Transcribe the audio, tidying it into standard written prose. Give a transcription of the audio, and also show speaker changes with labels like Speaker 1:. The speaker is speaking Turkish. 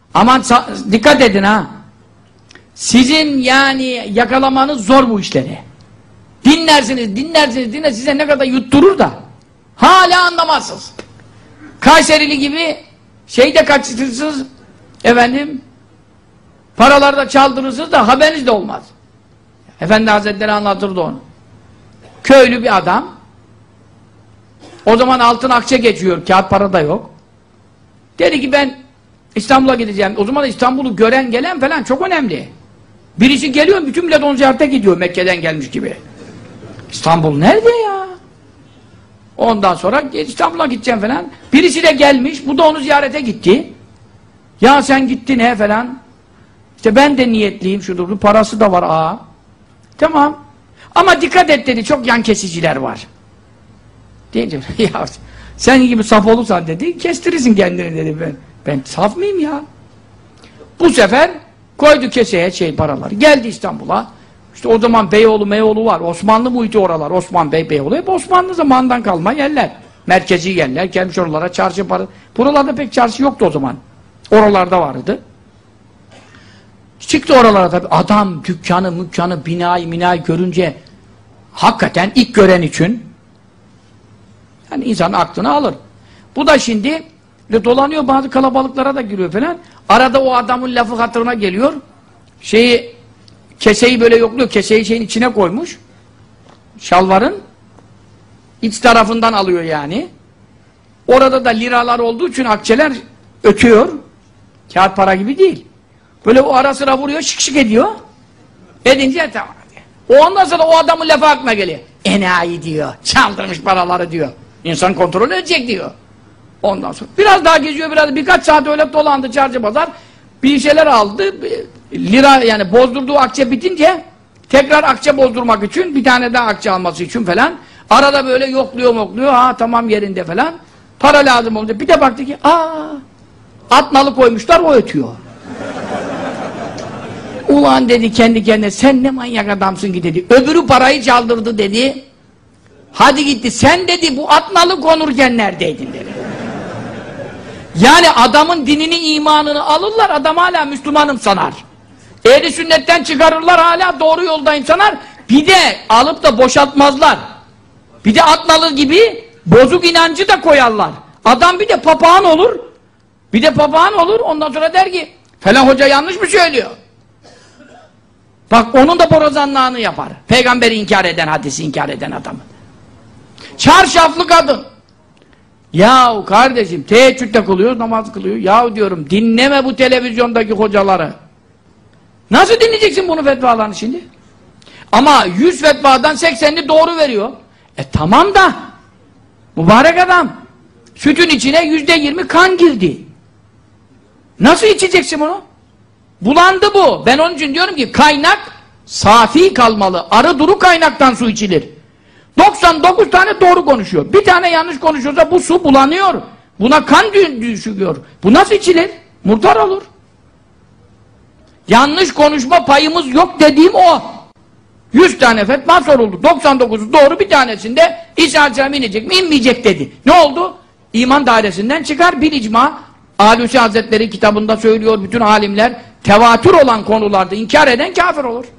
Speaker 1: Aman dikkat edin ha. Sizin yani yakalamanız zor bu işleri. Dinlersiniz, size ne kadar yutturur da hala anlamazsınız. Kayserili gibi şeyde kaçırırsınız, efendim, paraları da çaldırırsınız da haberiniz de olmaz. Efendi Hazretleri anlatırdı onu. Köylü bir adam, o zaman altın akçe geçiyor, kağıt para da yok. Dedi ki ben İstanbul'a gideceğim. O zaman İstanbul'u gören gelen falan çok önemli. Birisi geliyor, bütün millet onu ziyarete gidiyor, Mekke'den gelmiş gibi. İstanbul nerede ya? Ondan sonra İstanbul'a gideceğim falan. Birisi de gelmiş, bu da onu ziyarete gitti. Ya sen gittin he falan. İşte ben de niyetliyim, şudur, bu parası da var Tamam. Ama dikkat et dedi, çok yan kesiciler var. Deyince ya sen gibi saf olursan dedi, kestirirsin kendini dedi. Ben saf mıyım ya? Bu sefer koydu keseye paraları. Geldi İstanbul'a. İşte o zaman Beyoğlu, Meyoğlu var. Osmanlı muhiti oralar. Osman Bey, Beyoğlu. Hep Osmanlı zamanından kalma yerler. Merkezi yerler. Gelmiş oralara çarşı para. Buralarda pek çarşı yoktu o zaman. Oralarda vardı. Çıktı oralara tabii. Adam dükkanı, binayı görünce hakikaten ilk gören için yani insanın aklını alır. Bu da şimdi dolanıyor, bazı kalabalıklara da giriyor falan. Arada o adamın lafı hatırına geliyor. Keseyi böyle yokluyor. Keseyi şeyin içine koymuş. Şalvarın iç tarafından alıyor yani. Orada da liralar olduğu için akçeler ötüyor. Kağıt para gibi değil. Böyle o ara sıra vuruyor, şık şık ediyor. Edince tamam. Ondan sonra o adamın lafı aklına geliyor. Enayi diyor. Çaldırmış paraları diyor. İnsan kontrol edecek diyor. Ondan sonra biraz daha geziyor, birkaç saat öyle dolandı çarşı pazar. Bir şeyler aldı. Lira yani bozdurduğu akçe bitince tekrar akçe bozdurmak için, bir tane daha akçe alması için falan. Arada böyle yokluyor. Tamam yerinde falan. Para lazım olunca bir de baktı ki at nalı koymuşlar, o ötüyor. Ulan dedi kendi kendine, sen ne manyak adamsın ki dedi. Öbürü parayı çaldırdı dedi. Hadi gitti. Sen dedi bu at nalı konurken neredeydin dedi. Yani adamın dinini, imanını alırlar, adam hala Müslümanım sanar. Ehli sünnetten çıkarırlar, hala doğru yoldayım sanar. Bir de alıp da boşaltmazlar. Bir de at nalı gibi bozuk inancı da koyarlar. Adam bir de papağan olur. Ondan sonra der ki falan hoca yanlış mı söylüyor? Bak onun da borazanlığını yapar. Peygamberi inkar eden, hadisi inkar eden adamı. Çarşaflı kadın. Yahu kardeşim teheccüde kılıyor, namaz kılıyor. Yahu diyorum dinleme bu televizyondaki hocaları. Nasıl dinleyeceksin bunu fetvalarını şimdi? Ama 100 fetvadan 80'ini doğru veriyor. Tamam da mübarek adam. Sütün içine %20 kan girdi. Nasıl içeceksin bunu? Bulandı bu. Ben onun için diyorum ki kaynak safi kalmalı. Arı duru kaynaktan su içilir. 99 tane doğru konuşuyor. Bir tane yanlış konuşuyorsa bu su bulanıyor. Buna kan düşüyor. Bu nasıl içilir? Murdar olur. Yanlış konuşma payımız yok dediğim o. 100 tane fetva soruldu. 99'u doğru, bir tanesinde İsa Aleyhisselam inecek mi inmeyecek dedi. Ne oldu? İman dairesinden çıkar bir icma. Alusi Hazretleri kitabında söylüyor bütün alimler, tevatür olan konularda inkar eden kafir olur.